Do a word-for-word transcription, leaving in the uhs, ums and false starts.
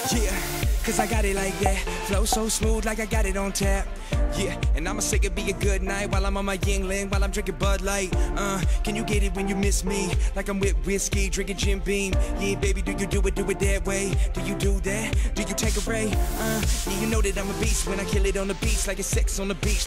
Yeah, cause I got it like that. Flow so smooth like I got it on tap. Yeah, and I'ma say it be a good night while I'm on my Yingling, while I'm drinking Bud Light. Uh, can you get it when you miss me? Like I'm with whiskey, drinking Jim Beam. Yeah, baby, do you do it, do it that way? Do you do that? Do you take a ray? Uh, yeah, you know that I'm a beast when I kill it on the beach, like it's sex on the beach.